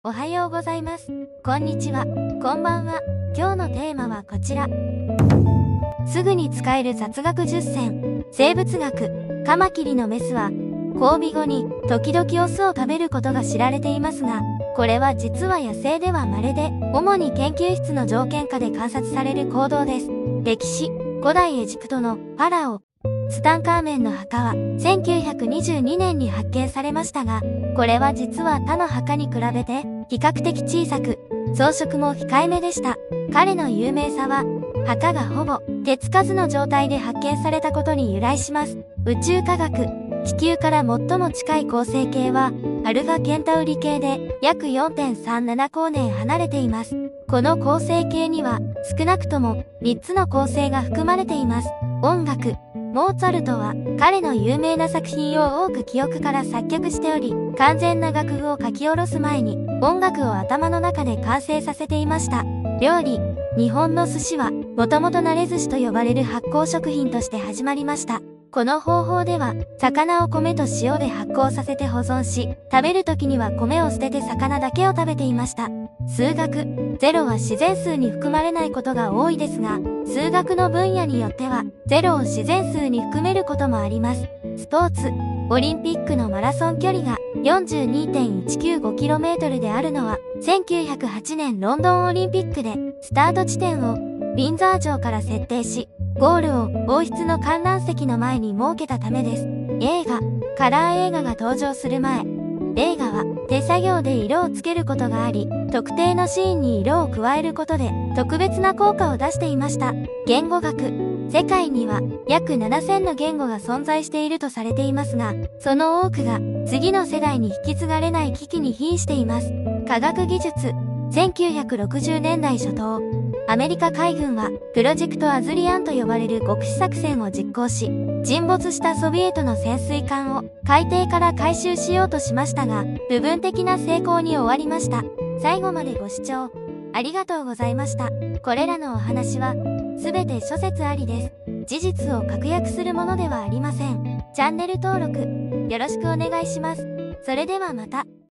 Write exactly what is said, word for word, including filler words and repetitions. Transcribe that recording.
おはようございます。こんにちは。こんばんは。今日のテーマはこちら。すぐに使える雑学じゅっせん。生物学。カマキリのメスは、交尾後に時々オスを食べることが知られていますが、これは実は野生では稀で、主に研究室の条件下で観察される行動です。歴史。古代エジプトのファラオ。ツタンカーメンの墓はせんきゅうひゃくにじゅうにねんに発見されましたが、これは実は他の墓に比べて比較的小さく、装飾も控えめでした。彼の有名さは、墓がほぼ手つかずの状態で発見されたことに由来します。宇宙科学。地球から最も近い恒星系は、アルファケンタウリ系で約 よんてんさんなな 光年離れています。この恒星系には少なくともみっつの恒星が含まれています。音楽。モーツァルトは彼の有名な作品を多く記憶から作曲しており、完全な楽譜を書き下ろす前に音楽を頭の中で完成させていました。料理。日本の寿司はもともと慣れ寿司と呼ばれる発酵食品として始まりました。この方法では、魚を米と塩で発酵させて保存し、食べる時には米を捨てて魚だけを食べていました。数学。ゼロは自然数に含まれないことが多いですが、数学の分野によっては、ゼロを自然数に含めることもあります。スポーツ。オリンピックのマラソン距離が よんじゅうにてんいちきゅうごキロメートル であるのは、せんきゅうひゃくはちねんロンドンオリンピックで、スタート地点をウィンザー城から設定し、ゴールを王室の観覧席の前に設けたためです。映画。カラー映画が登場する前、映画は手作業で色をつけることがあり、特定のシーンに色を加えることで特別な効果を出していました。言語学。世界には約ななせんの言語が存在しているとされていますが、その多くが次の世代に引き継がれない危機に瀕しています。科学技術。せんきゅうひゃくろくじゅうねんだい初頭、アメリカ海軍はプロジェクトアズリアンと呼ばれる極秘作戦を実行し、沈没したソビエトの潜水艦を海底から回収しようとしましたが、部分的な成功に終わりました。最後までご視聴ありがとうございました。これらのお話はすべて諸説ありです。事実を確約するものではありません。チャンネル登録よろしくお願いします。それではまた。